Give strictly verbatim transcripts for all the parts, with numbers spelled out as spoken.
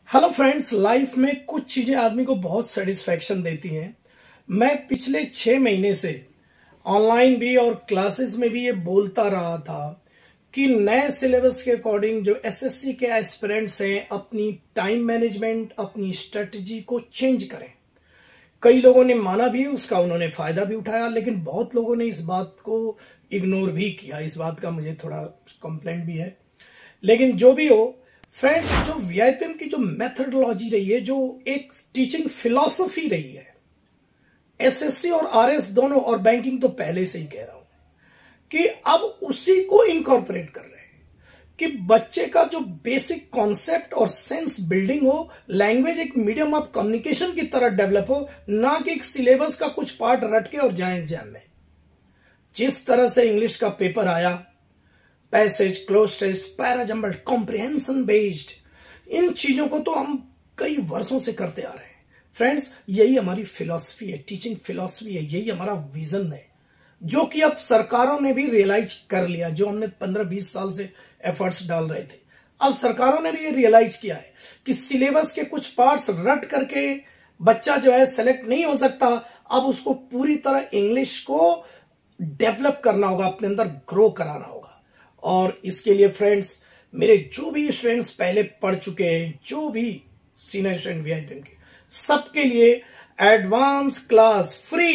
Hello friends, life में कुछ चीजें आदमी को बहुत सेटिस्फेक्शन देती हैं। मैं पिछले छह महीने से ऑनलाइन भी और क्लासेस में भी ये बोलता रहा था कि नए सिलेबस के अकॉर्डिंग जो एसएससी के एस्पिरेंट्स हैं अपनी टाइम मैनेजमेंट, अपनी स्ट्रेटजी को चेंज करें। कई लोगों ने माना भी, उसका उन्होंने फायदा भी उठाया, लेकिन बहुत लोगों ने इस बात को इग्नोर भी किया। इस बात का मुझे थोड़ा कंप्लेंट भी है। लेकिन जो भी हो फ्रेंड्स, जो वीआईपीएम की जो मेथडोलॉजी रही है, जो एक टीचिंग फिलॉसफी रही है, एसएससी और आरएस दोनों, और बैंकिंग तो पहले से ही कह रहा हूं कि अब उसी को इनकॉर्पोरेट कर रहे हैं कि बच्चे का जो बेसिक कॉन्सेप्ट और सेंस बिल्डिंग हो, लैंग्वेज एक मीडियम ऑफ कम्युनिकेशन की तरह डेवलप हो, ना कि एक सिलेबस का कुछ पार्ट रट के और जाए एग्जाम में। जिस तरह से इंग्लिश का पेपर आया, passage, cloze test, parajumble, comprehension based, इन चीजों को तो हम कई वर्षों से करते आ रहे हैं। फ्रेंड्स, यही हमारी फिलॉसफी है, टीचिंग फिलॉसफी है, यही हमारा विजन है, जो कि अब सरकारों ने भी रियलाइज कर लिया। जो हमने पंद्रह बीस साल से एफर्ट्स डाल रहे थे, अब सरकारों ने भी ये रियलाइज किया है कि सिलेबस के कुछ पार्ट्स रट करके बच्चा जो है सेलेक्ट नहीं हो सकता। अब उसको पूरी तरह इंग्लिश को डेवलप करना होगा, अपने अंदर ग्रो कराना होगा। और इसके लिए फ्रेंड्स, मेरे जो भी स्टूडेंट्स पहले पढ़ चुके हैं, जो भी सीनियर स्टूडेंट वीआईपीएम के, सबके लिए advance class free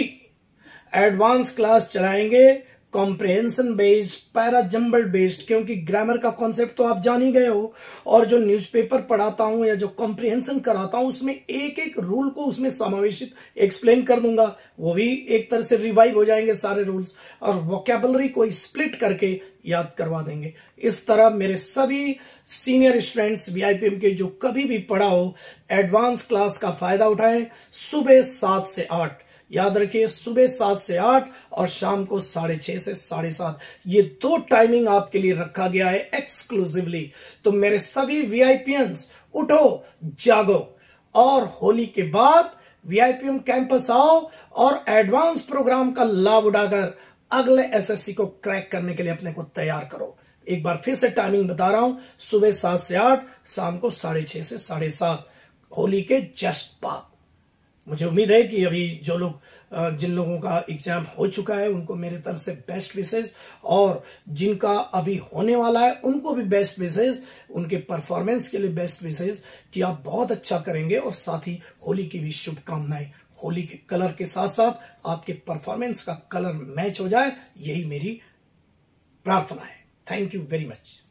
advance class चलाएंगे, कॉम्प्रिहेंशन बेस्ड, पैराजंबल बेस्ड, क्योंकि ग्रामर का कॉन्सेप्ट तो आप जान ही गए हो। और जो न्यूज़पेपर पढ़ाता हूं या जो कॉम्प्रिहेंशन कराता हूं, उसमें एक एक रूल को उसमें समावेशित एक्सप्लेन कर दूंगा। वो भी एक तरह से रिवाइव हो जाएंगे सारे रूल्स, और वोकैबुलरी को स्प्लिट करके याद करवा देंगे। इस तरह मेरे सभी सीनियर स्टूडेंट्स वीआईपीएम के जो कभी भी पढ़ा हो, एडवांस क्लास का फायदा उठाएं। सुबह सात से आठ, याद रखिए, सुबह सात से आठ और शाम को साढ़े छह से साढ़े सात, ये दो टाइमिंग आपके लिए रखा गया है एक्सक्लूसिवली। तो मेरे सभी वीआईपीएंस, उठो, जागो और होली के बाद वीआईपीएम कैंपस आओ और एडवांस प्रोग्राम का लाभ उठाकर अगले एसएससी को क्रैक करने के लिए अपने को तैयार करो। एक बार फिर से टाइमिंग बता रहा हूं, सुबह सात से आठ, शाम को साढ़े छह से साढ़े सात, होली के जस्ट बाद। मुझे उम्मीद है कि अभी जो लोग, जिन लोगों का एग्जाम हो चुका है, उनको मेरे तरफ से बेस्ट विशेष, और जिनका अभी होने वाला है उनको भी बेस्ट विशेष, उनके परफॉर्मेंस के लिए बेस्ट विशेष कि आप बहुत अच्छा करेंगे। और साथ ही होली की भी शुभकामनाएं। होली के कलर के साथ साथ आपके परफॉर्मेंस का कलर मैच हो जाए, यही मेरी प्रार्थना है। Thank you very much.